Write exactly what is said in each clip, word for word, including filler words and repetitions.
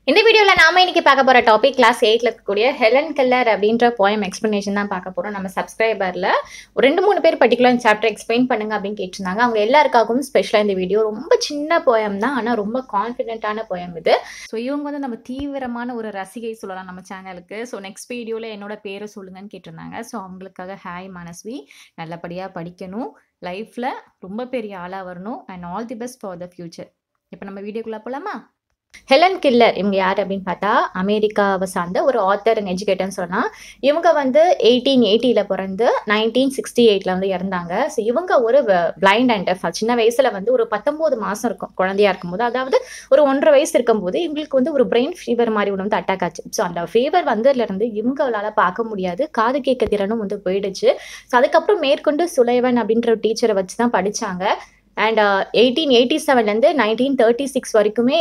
இந்த வீடியோல நாம இன்னைக்கு பார்க்க போற டாபிக் கிளாஸ் எயிட்ல இருக்கக்கூடிய ஹெலன் கெல்லர் அப்படின்ற போயம் எக்ஸ்பிளனேஷன் தான் பார்க்க போறோம். நம்ம சப்ஸ்கிரைபர்ல ஒரு ரெண்டு மூணு பேர் பர்டிகுலர் சாப்டர் எக்ஸ்பிளைன் பண்ணுங்க அப்படின்னு கேட்டிருந்தாங்க. அவங்க எல்லாருக்காகவும் ஸ்பெஷலா இந்த வீடியோ ரொம்ப சின்ன போயம் தான், ஆனா ரொம்ப கான்ஃபிடென்ட்டான போயம் இது. ஸோ இவங்க வந்து நம்ம தீவிரமான ஒரு ரசிகை சொல்லலாம் நம்ம சேனலுக்கு. ஸோ நெக்ஸ்ட் வீடியோல என்னோட பேரை சொல்லுங்கன்னு கேட்டிருந்தாங்க. ஸோ அவங்களுக்காக ஹாய் மனஸ்வி, நல்லபடியா படிக்கணும், லைஃப்ல ரொம்ப பெரிய ஆளா வரணும் and all the best for the future. இப்போ நம்ம வீடியோக்குள்ள போலாமா? ஹெலன் கெல்லர் இவங்க யார் அப்படின்னு பார்த்தா அமெரிக்காவை சார்ந்த ஒரு ஆத்தர் அண்ட் எஜுகேட்டர்னு சொல்லலாம். இவங்க வந்து எயிட்டீன் எயிட்டியில் பிறந்து நைன்டீன் சிக்ஸ்டி எயிட்டில் வந்து இறந்தாங்க. ஸோ இவங்க ஒரு பிளைண்ட் அண்ட் டெஃப். சின்ன வயசில் வந்து ஒரு பத்தொம்போது மாதம் இருக்கும் குழந்தையா இருக்கும்போது, அதாவது ஒரு ஒன்றரை வயசு இருக்கும்போது இவங்களுக்கு வந்து ஒரு பிரெயின் ஃபீவர் மாதிரி ஒன்று வந்து அட்டாக் ஆச்சு. ஸோ அந்த ஃபீவர் வந்ததுலேருந்து இவங்களால பார்க்க முடியாது, காது கேட்க திறனும் வந்து போயிடுச்சு. ஸோ அதுக்கப்புறம் மேற்கொண்டு சுலைவன் அப்படின்ற ஒரு டீச்சரை வச்சு தான் படித்தாங்க. அண்ட் எயிட்டீன் எயிட்டி செவன்லேருந்து நைன்டீன் தேர்ட்டி சிக்ஸ் வரைக்குமே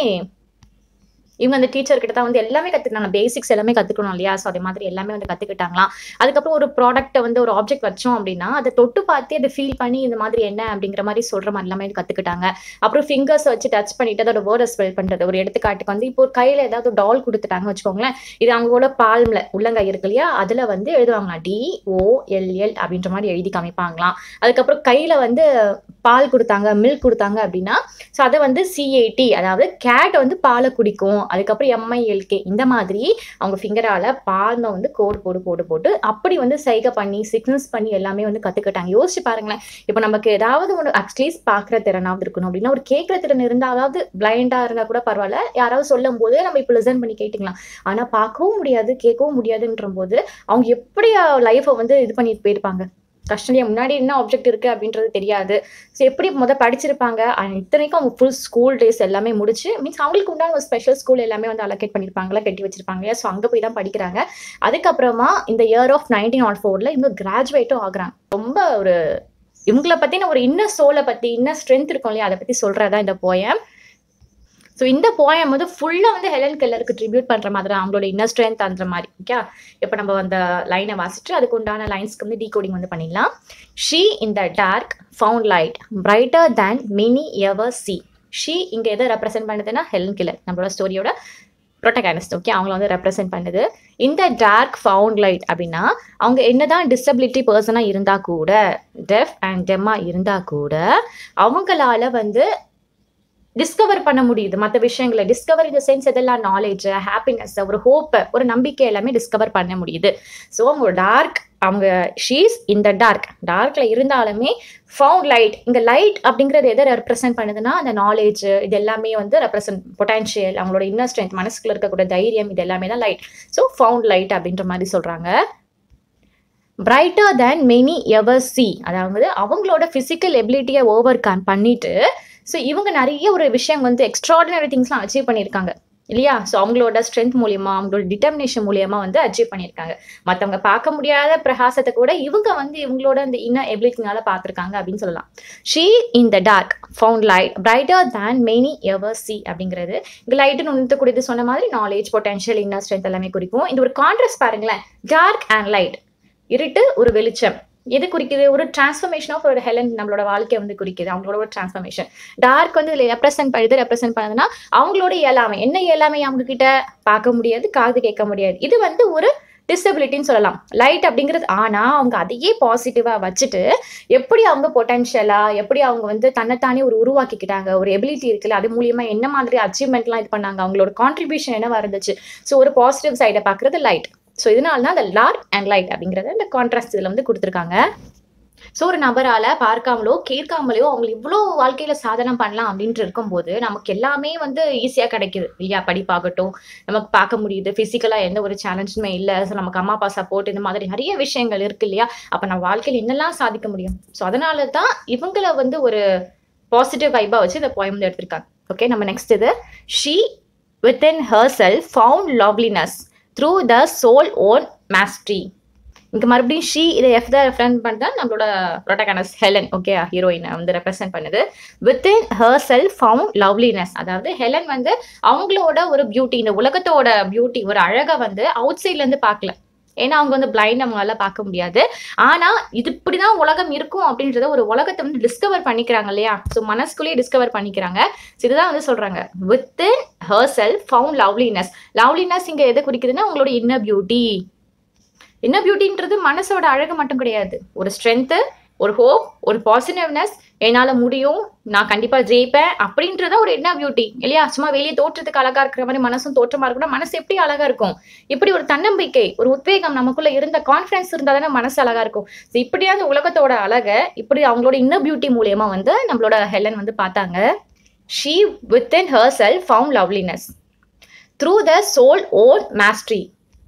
இவங்க அந்த டீச்சர் கிட்ட தான் வந்து எல்லாமே கற்றுக்கிட்டாங்க. பேசிக்ஸ் எல்லாமே கற்றுக்கணும் இல்லையா? ஸோ அதே மாதிரி எல்லாமே வந்து கற்றுக்கிட்டாங்களாம். அதுக்கப்புறம் ஒரு ப்ராடக்ட்டை வந்து ஒரு ஆப்ஜெக்ட் வச்சோம் அப்படின்னா அதை தொட்டு பார்த்து அதை ஃபீல் பண்ணி இந்த மாதிரி என்ன அப்படிங்கிற மாதிரி சொல்கிற மாதிரி எல்லாமே கற்றுக்கிட்டாங்க. அப்புறம் ஃபிங்கர்ஸ் வச்சு டச் பண்ணிட்டு அதோட வேர்டை ஸ்பெல் பண்ணுறது. ஒரு எடுத்துக்காட்டுக்கு வந்து இப்போ ஒரு கையில் ஏதாவது டால் கொடுத்துட்டாங்க வச்சுக்கோங்களேன், இது அவங்களோட பால்மில் உள்ளங்கை இருக்கு இல்லையா, அதில் வந்து எழுதுவாங்களாம் டி ஓ எல் எல் அப்படின்ற மாதிரி எழுதி காமிப்பாங்களாம். அதுக்கப்புறம் கையில் வந்து பால் கொடுத்தாங்க, மில்க் கொடுத்தாங்க அப்படின்னா ஸோ அதை வந்து சிஏடி, அதாவது கேட் வந்து பாலை குடிக்கும். அதுக்கப்புறம் எம்ஐஎல்கே, இந்த மாதிரி அவங்க ஃபிங்கரால பால்மை வந்து கோடு போடு போடு போட்டு அப்படி வந்து சைகை பண்ணி சிக்னல்ஸ் பண்ணி எல்லாமே வந்து கற்றுக்கிட்டாங்க. யோசிச்சு பாருங்களேன், இப்போ நமக்கு ஏதாவது ஒன்று அட்லீஸ்ட் பார்க்குற திறனாவது இருக்கணும் அப்படின்னா, ஒரு கேட்குற திறன் இருந்தால், அதாவது பிளைண்டாக இருந்தால் கூட பரவாயில்ல, யாராவது சொல்லும் போது நம்ம இப்போ லிசன் பண்ணி கேட்டுக்கலாம். ஆனால் பார்க்கவும் முடியாது கேட்கவும் முடியாதுன்ற போது அவங்க எப்படி லைஃப்பை வந்து இது பண்ணிட்டு போயிருப்பாங்க. கஷ்டம். முன்னாடி என்ன ஆப்ஜெக்ட் இருக்குது அப்படின்றது தெரியாது. ஸோ எப்படி முதல் படிச்சிருப்பாங்க. இத்தனைக்கும் அவங்க ஃபுல் ஸ்கூல் டேஸ் எல்லாமே முடிச்சு, மீன்ஸ் அவங்களுக்கு உண்டான ஒரு ஸ்பெஷல் ஸ்கூல் எல்லாமே வந்து அலோகேட் பண்ணியிருப்பாங்களா, கட்டி வச்சிருப்பாங்க. ஸோ அங்கே போய் தான் படிக்கிறாங்க. அதுக்கப்புறமா இந்த இயர் ஆஃப் நைன்டீன் நாட் ஃபோரில் இவங்க கிராஜுவேட்டும் ஆகுறாங்க. ரொம்ப ஒரு இவங்களை பற்றின ஒரு இன்னர் சோலை பற்றி, இன்னர் ஸ்ட்ரென்த் இருக்கும் இல்லையா, அதை பற்றி சொல்கிறதா இந்த போயம். ஸோ இந்த போயம் வந்து ஃபுல்லாக வந்து ஹெலன் கெல்லருக்கு ட்ரிபியூட் பண்ணுற மாதிரி, அவங்களோட இன்னர் ஸ்ட்ரென்த் அந்த மாதிரி. ஓகே, இப்போ நம்ம அந்த லைனை வாசிட்டு அதுக்கு உண்டான லைன்ஸ்க்கு வந்து டீகோடிங் வந்து பண்ணிடலாம். She in the dark found light brighter than many ever see. She இங்கே எதை ரெப்ரசென்ட் பண்ணுதுன்னா ஹெலன் கெல்லர், நம்மளோட ஸ்டோரியோட ப்ரொட்டகானிஸ்ட். ஓகே, அவங்கள வந்து ரெப்ரசென்ட் பண்ணுது. இந்த டார்க் ஃபவுண்ட் லைட் அப்படின்னா அவங்க என்னதான் டிசபிலிட்டி பர்சனாக இருந்தால் கூட, டெஃப் அண்ட் டெம்மாக இருந்தால் கூட அவங்களால வந்து டிஸ்கவர் பண்ண முடியுது மற்ற விஷயங்களை. டிஸ்கவர் இந்த சென்ஸ் எதெல்லாம், நாலேஜ், ஹாப்பினஸ், ஒரு ஹோப்பை, ஒரு நம்பிக்கை எல்லாமே டிஸ்கவர் பண்ண முடியுது. ஸோ அவங்க டார்க், அவங்க ஷீஸ் இந்த டார்க், டார்க்ல இருந்தாலுமே ஃபவுண்ட் லைட். இங்கே லைட் அப்படிங்கிறது எதை ரெப்ரசென்ட் பண்ணுதுன்னா அந்த நாலேஜ், இது எல்லாமே வந்து ரெப்ரசென்ட் பொட்டன்ஷியல், அவங்களோட இன்னர் ஸ்ட்ரென்த், மனசுக்குள்ள இருக்கக்கூடிய தைரியம், இது எல்லாமே தான் லைட். ஸோ ஃபவுண்ட் லைட் அப்படின்ற மாதிரி சொல்றாங்க. Brighter than many ever see, அதாவது அவங்களோட ஃபிசிக்கல் எபிலிட்டியை ஓவர் கம் பண்ணிட்டு ஸோ இவங்க நிறைய ஒரு விஷயம் வந்து எக்ஸ்ட்ராடினரி திங்ஸ்லாம் அச்சீவ் பண்ணியிருக்காங்க இல்லையா? ஸோ அவங்களோட ஸ்ட்ரென்த் மூலியமா, அவங்களோட டிட்டர்மினேஷன் மூலியமா வந்து அச்சீவ் பண்ணியிருக்காங்க. மற்றவங்க பார்க்க முடியாத பிரகாசத்தை கூட இவங்க வந்து இவங்களோட அந்த இன்னர் எபிலிட்டினால பார்த்துருக்காங்க அப்படின்னு சொல்லலாம். She in the dark found light brighter than many ever see அப்படிங்கிறது இங்கே லைட்டுன்னு உணர்த்தக்கூடியது சொன்ன மாதிரி நாலேஜ், பொட்டன்ஷியல், இன்னர் ஸ்ட்ரென்த் எல்லாமே குறிக்கும். இந்த ஒரு கான்ட்ராஸ்ட் பாருங்களேன், டார்க் அண்ட் லைட், இருட்டு ஒரு வெளிச்சம், எது குறிக்குது? ஒரு டிரான்ஸ்ஃபர்மேஷன் ஆஃப் ஒரு ஹெலன் நம்மளோட வாழ்க்கையை வந்து குறிக்குது. அவங்களோட ஒரு டிரான்ஸ்ஃபர்மேஷன். டார்க் வந்து இதில் ரெப்ரசென்ட் பண்ணுது. ரெப்ரசென்ட் பண்ணுதுன்னா அவங்களோட இயலாமை. என்ன இயலாமை? அவங்க கிட்ட பார்க்க முடியாது, காது கேட்க முடியாது. இது வந்து ஒரு டிசபிலிட்டின்னு சொல்லலாம். லைட் அப்படிங்கிறது. ஆனால் அவங்க அதையே பாசிட்டிவாக வச்சுட்டு எப்படி அவங்க பொட்டன்ஷியலாக, எப்படி அவங்க வந்து தன்னைத்தானே ஒரு உருவாக்கிக்கிட்டாங்க, ஒரு எபிலிட்டி இருக்குல்ல, அது மூலியமாக என்ன மாதிரி அச்சீவ்மெண்ட்லாம் இது பண்ணாங்க, அவங்களோட கான்ட்ரிபியூஷன் என்னவா இருந்துச்சு. ஸோ ஒரு பாசிட்டிவ் சைடை பார்க்குறது லைட். ஸோ இதனால தான் அந்த டார்க் அண்ட் லைட் அப்படிங்கிறத இந்த கான்ட்ராஸ்ட் இதில் வந்து கொடுத்துருக்காங்க. ஸோ ஒரு நபரால் பார்க்காமலோ கேட்காமலையோ அவங்க இவ்வளோ வாழ்க்கையில் சாதனை பண்ணலாம் அப்படின்ட்டு இருக்கும்போது நமக்கு எல்லாமே வந்து ஈஸியாக கிடைக்குது இல்லையா? படிப்பாகட்டும், நமக்கு பார்க்க முடியுது, ஃபிசிக்கலாக எந்த ஒரு சேலஞ்சுமே இல்லை. ஸோ நமக்கு அம்மா அப்பா சப்போர்ட், இந்த மாதிரி நிறைய விஷயங்கள் இருக்கு இல்லையா? அப்போ நம்ம வாழ்க்கையில் என்னெல்லாம் சாதிக்க முடியும். ஸோ அதனால தான் இவங்களை வந்து ஒரு பாசிட்டிவ் வைப்பாக வச்சு இந்த போயம் வந்து எடுத்திருக்காங்க. ஓகே, நம்ம நெக்ஸ்ட் இது. She within her self found loveliness through the soul own mastery. இங்கே மறுபடியும் ஷீ, இதை எஃப் தான் ரெஃபரன்ஸ் பண்ணா நம்மளோட ப்ரொட்டகானிஸ்ட் ஹெலன். ஓகே, ஹீரோயினை வந்து ரெப்ரசென்ட் பண்ணுது. Within her self found loveliness, அதாவது ஹெலன் வந்து அவங்களோட ஒரு பியூட்டி, இந்த உலகத்தோட பியூட்டி, ஒரு அழகை வந்து அவுட் சைட்லேருந்து பார்க்கல, ஏன்னா அவங்க வந்து பிளைண்ட், அவங்களால பார்க்க முடியாது. ஆனா இது இப்படிதான் உலகம் இருக்கும் அப்படின்றத ஒரு உலகத்தை வந்து டிஸ்கவர் பண்ணிக்கிறாங்க இல்லையா? ஸோ மனசுக்குள்ளேயே டிஸ்கவர் பண்ணிக்கிறாங்க. ஸோ இதுதான் வந்து சொல்றாங்க, within herself found loveliness. Loveliness இங்க எதை குறிக்குதுன்னா உங்களோட இன்னர் பியூட்டி. இன்னர் பியூட்டின்றது மனசோட அழகு மட்டும் கிடையாது, ஒரு ஸ்ட்ரென்த்து, ஒரு ஹோப், ஒரு பாசிட்டிவ்னஸ், என்னால் முடியும், நான் கண்டிப்பாக ஜெயிப்பேன் அப்படின்றத ஒரு இன்னர் பியூட்டி இல்லையா? சும்மா வெளியே தோற்றத்துக்கு அழகா இருக்கிற மாதிரி மனசும் தோற்றமா இருக்கணும். மனசு எப்படி அழகா இருக்கும்? இப்படி ஒரு தன்னம்பிக்கை, ஒரு உத்வேகம் நமக்குள்ள இருந்த கான்ஃபிடன்ஸ் இருந்தால் தானே மனசு அழகா இருக்கும். ஸோ இப்படியான உலகத்தோட அழகை இப்படி அவங்களோட இன்னர் பியூட்டி மூலியமா வந்து நம்மளோட ஹெலன் வந்து பார்த்தாங்க. She within herself found loveliness through the soul own mastery.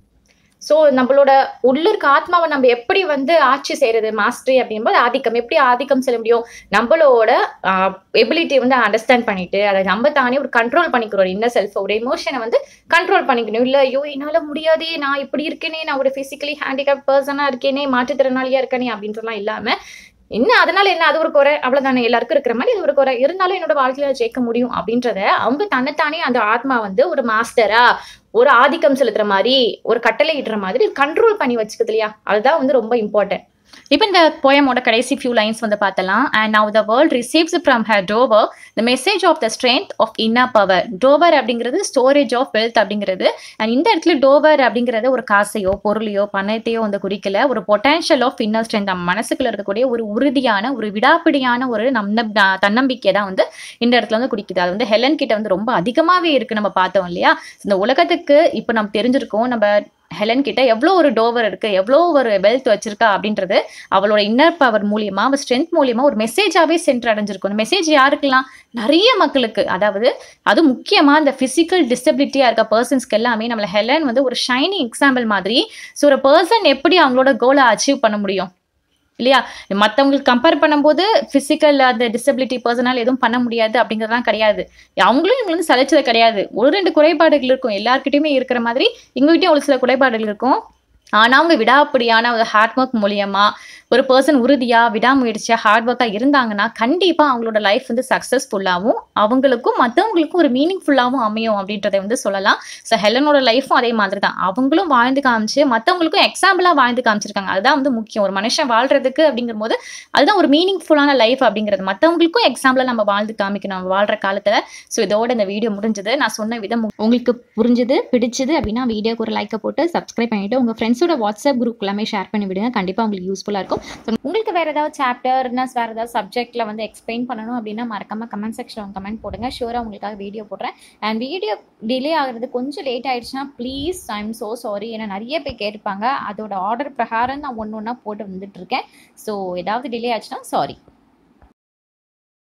So நம்மளோட உள்ள இருக்க ஆத்மாவை நம்ம எப்படி வந்து ஆட்சி செய்யறது, மாஸ்டரி அப்படின்போது ஆதிக்கம். எப்படி ஆதிக்கம் செல்ல முடியும்? நம்மளோட எபிலிட்டி வந்து அண்டர்ஸ்டாண்ட் பண்ணிட்டு அதை நம்ம தானே ஒரு கண்ட்ரோல் பண்ணிக்கிறோம். இன்னர் செல்ஃப் ஒரு எமோஷனை வந்து கண்ட்ரோல் பண்ணிக்கணும். இல்லை ஐயோ என்னால் முடியாதே, நான் இப்படி இருக்கேனே, நான் ஒரு ஃபிசிக்கலி ஹேண்டிகேப் பர்சனாக இருக்கேனே, மாற்றுத்திறனாளியாக இருக்கேனே அப்படின்றலாம் இல்லாமல், இன்னும் அதனால என்ன, அது ஒரு குறை, அவ்வளவுதானே, எல்லாருக்கும் இருக்கிற மாதிரி இது ஒரு குறை, இருந்தாலும் என்னோட வாழ்க்கையில ஜெயிக்க முடியும் அப்படின்றத அவங்க தன்னைத்தானே அந்த ஆத்மா வந்து ஒரு மாஸ்டரா, ஒரு ஆதிக்கம் செலுத்துற மாதிரி, ஒரு கட்டளை இடுற மாதிரி கண்ட்ரோல் பண்ணி வச்சுக்குது இல்லையா? அதுதான் வந்து ரொம்ப இம்பார்ட்டன்ட். இப்போ இந்த போயமோட கடைசி ஃபியூ லைன்ஸ் வந்து பார்த்தலாம். And now the world receives from her dower the message of the strength of inner power. Dower அப்படிங்கிறது ஸ்டோரேஜ் ஆஃப் வெல்த் அப்படிங்கிறது. அண்ட் இந்த இடத்துல டோவர் அப்படிங்கிறது ஒரு காசையோ பொருளையோ பணத்தையோ வந்து குறிக்கல, ஒரு பொட்டன்ஷியல் ஆஃப் இன்னர் ஸ்ட்ரென்த், நம்ம மனசுக்குள்ள இருக்கக்கூடிய ஒரு உறுதியான, ஒரு விடாப்பிடியான ஒரு நம் தன்னம்பிக்கை தான் வந்து இந்த இடத்துல வந்து குறிக்குது. அது வந்து ஹெலன் கிட்ட வந்து ரொம்ப அதிகமாகவே இருக்கு. நம்ம பார்த்தோம் இல்லையா? இந்த உலகத்துக்கு இப்போ நம்ம தெரிஞ்சிருக்கோம், நம்ம ஹெலன் கிட்ட எவ்வளோ ஒரு டோவர் இருக்கு, எவ்வளோ ஒரு வெல்த் வச்சிருக்கா அப்படின்றது அவளோட இன்னர் பவர் மூலியமா, அவள் ஸ்ட்ரென்த் மூலியமா ஒரு மெசேஜாவே சென்று அடைஞ்சிருக்கும். இந்த மெசேஜ் யாருக்கெல்லாம்? நிறைய மக்களுக்கு. அதாவது அது முக்கியமா இந்த பிசிக்கல் டிசபிலிட்டியா இருக்க பர்சன்ஸ்க்கு எல்லாமே நம்மள ஹெலன் வந்து ஒரு ஷைனிங் எக்ஸாம்பிள் மாதிரி. ஸோ ஒரு பர்சன் எப்படி அவங்களோட கோலை அச்சீவ் பண்ண முடியும் இல்லையா? மற்றவங்களுக்கு கம்பேர் பண்ணும்போது ஃபிசிக்கல் அந்த டிசபிலிட்டி பர்சனால் எதுவும் பண்ண முடியாது அப்படிங்கிறதுலாம் கிடையாது. அவங்களும் இவங்க வந்து சலைச்சது கிடையாது. ஒரு ரெண்டு குறைபாடுகள் இருக்கும், எல்லாருக்கிட்டையுமே இருக்கிற மாதிரி எங்ககிட்டயும் ஒரு சில குறைபாடுகள் இருக்கும். ஆனால் அவங்க விடாப்படியான ஒரு ஹார்ட் ஒர்க் மூலியமா ஒரு பர்சன் உறுதியாக விடாமுயற்சியாக ஹார்ட் ஒர்க்காக இருந்தாங்கன்னா கண்டிப்பாக அவங்களோட லைஃப் வந்து சக்ஸஸ்ஃபுல்லாகவும் அவங்களுக்கும் மற்றவங்களுக்கும் ஒரு மீனிங்ஃபுல்லாகவும் அமையும் அப்படின்றத வந்து சொல்லலாம். ஸோ ஹெலனோட லைஃப்பும் அதே மாதிரி தான். அவங்களும் வாழ்ந்து காமிச்சு மற்றவங்களுக்கும் எக்ஸாம்பிளாக வாழ்ந்து காமிச்சிருக்காங்க. அதுதான் வந்து முக்கியம். ஒரு மனுஷன் வாழ்றதுக்கு அப்படிங்கும் போது அதுதான் ஒரு மீனிங்ஃபுல்லான லைஃப் அப்படிங்கிறது. மற்றவங்களுக்கும் எக்ஸாம்பிளாக நம்ம வாழ்ந்து காமிக்கணும் நம்ம வாழ்கிற காலத்தில். ஸோ இதோட இந்த வீடியோ முடிஞ்சது. நான் சொன்ன விதம் உங்களுக்கு புரிஞ்சது, பிடிச்சது அப்படின்னா வீடியோக்கு ஒரு லைக்கை போட்டு சப்ஸ்கிரைப் பண்ணிவிட்டு உங்கள் ஃப்ரெண்ட்ஸோட வாட்ஸ்அப் குரூப் எல்லாமே ஷேர் பண்ணி விடுங்க. கண்டிப்பாக உங்களுக்கு யூஸ்ஃபுல்லாக இருக்கும். உங்களுக்கு வேறு ஏதாவது சாப்டர் வேறு ஏதாவது சப்ஜெக்டில் வந்து எக்ஸ்பிளைன் பண்ணணும் அப்படின்னா மறக்காம கமெண்ட் செக்ஷன் கமெண்ட் போடுங்க. ஷூராக உங்களுக்காக வீடியோ போடுறேன். அண்ட் வீடியோ டிலே ஆகிறது கொஞ்சம் லேட் ஆகிடுச்சுன்னா please I am so sorry. ஏன்னா நிறைய பேர் கேட்பாங்க. அதோட ஆர்டர் பிரகாரம் நான் ஒன்று ஒன்றா போட்டு வந்துட்டுருக்கேன். ஸோ ஏதாவது டிலே ஆச்சுன்னா சாரி.